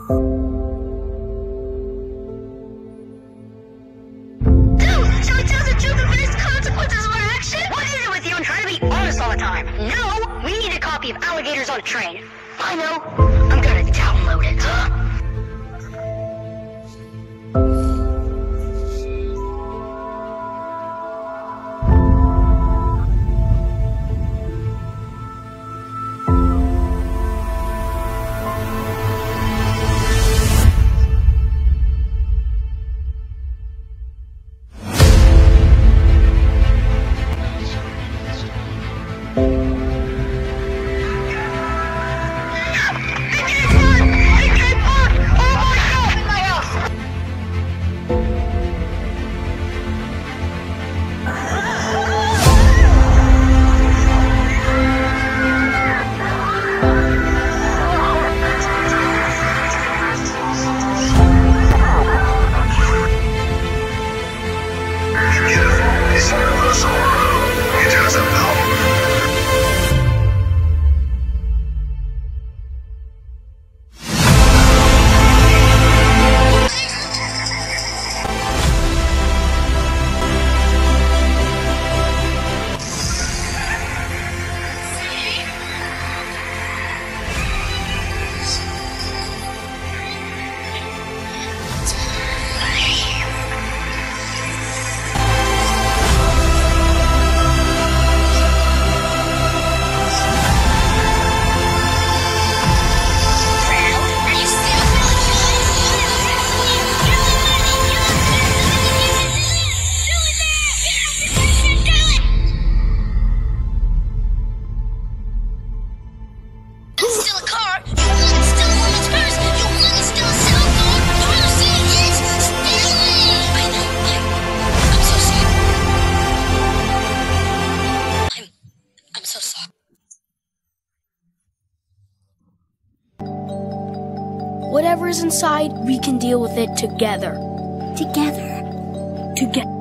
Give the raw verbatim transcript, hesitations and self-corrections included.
So it tells the truth and face consequences of our action? What is it with you and trying to be honest all the time? No, we need a copy of Alligators on a Train. I know. I'm gonna download it. Whatever is inside, we can deal with it together. Together. Together.